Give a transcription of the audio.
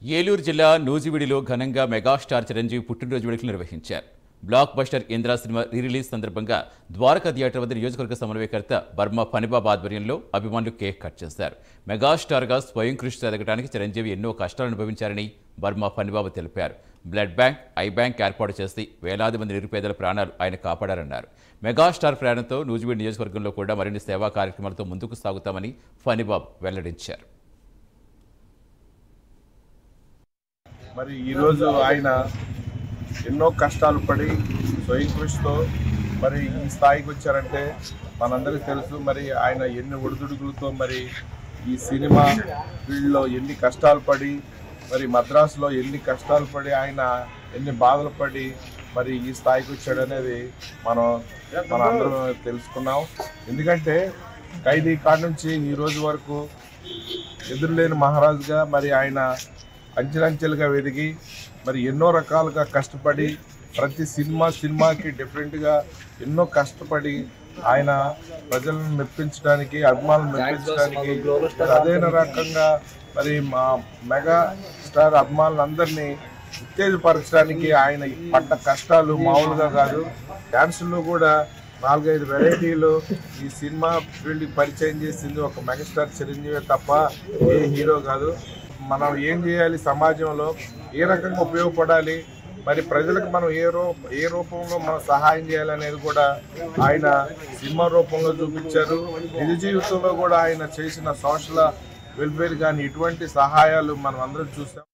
ఏలూరు జిల్లా నూజివీడులో ఘనంగా మెగాస్టార్ చిరంజీవి పుట్టినరోజు వేడుకలు నిర్వహించారు. బ్లాక్ బస్టర్ ఇంద్రా సినిమా రిలీజ్ సందర్భంగా ద్వారకా థియేటర్ వద్ద నియోజకవర్గ సమన్వయకర్త బర్మా ఫణిబాబు ఆధ్వర్యంలో అభిమానులు కేక్ కట్ చేశారు. మెగాస్టార్గా స్వయం కృషితో ఎదగడానికి చిరంజీవి ఎన్నో కష్టాలు అనుభవించారని బర్మా ఫణిబాబు తెలిపారు. బ్లడ్ బ్యాంక్, ఐ బ్యాంక్ ఏర్పాటు చేసి వేలాది మంది నిరుపేదల ప్రాణాలు ఆయన కాపాడారన్నారు. మెగాస్టార్ ప్రేరణతో నూజివీడు నియోజకవర్గంలో కూడా మరిన్ని సేవా కార్యక్రమాలతో ముందుకు సాగుతామని ఫణిబాబు వెల్లడించారు. మరి ఈరోజు ఆయన ఎన్నో కష్టాలు పడి స్వయం కృషితో మరి ఈ స్థాయికి వచ్చారంటే మనందరికీ తెలుసు. మరి ఆయన ఎన్ని ఒడిదుడుకులతో మరి ఈ సినిమా ఫీల్డ్లో ఎన్ని కష్టాలు పడి మరి మద్రాసులో ఎన్ని కష్టాలు పడి ఆయన ఎన్ని బాధలు పడి మరి ఈ స్థాయికి వచ్చాడు అనేది మనందరం తెలుసుకున్నాం. ఎందుకంటే ఖైదీ కాడి నుంచి ఈ రోజు వరకు ఎదురులేని మహారాజుగా మరి ఆయన అంచెలంచెలుగా వెదిగి మరి ఎన్నో రకాలుగా కష్టపడి ప్రతి సినిమాకి డిఫరెంట్గా ఎన్నో కష్టపడి ఆయన ప్రజలను మెప్పించడానికి, అభిమానులను మెప్పించడానికి, అదే రకంగా మరి మా మెగా స్టార్ అభిమానులందరినీ ఉత్తేజపరచడానికి ఆయన పడ్డ కష్టాలు మామూలుగా కాదు. డ్యాన్సుల్లో కూడా 4-5 వెరైటీలు ఈ సినిమా ఫీల్డ్కి పరిచయం చేసింది ఒక మెగాస్టార్ చిరంజీవి తప్ప ఏ హీరో కాదు. మనం ఏం చేయాలి, సమాజంలో ఏ రకంగా ఉపయోగపడాలి, మరి ప్రజలకు మనం ఏ రూపంలో మనం సహాయం చేయాలనేది కూడా ఆయన సినిమా రూపంలో చూపించారు. నిజ జీవితంలో కూడా ఆయన చేసిన సోషల్ వెల్ఫేర్ కానీ ఇటువంటి సహాయాలు మనం అందరం చూసాం.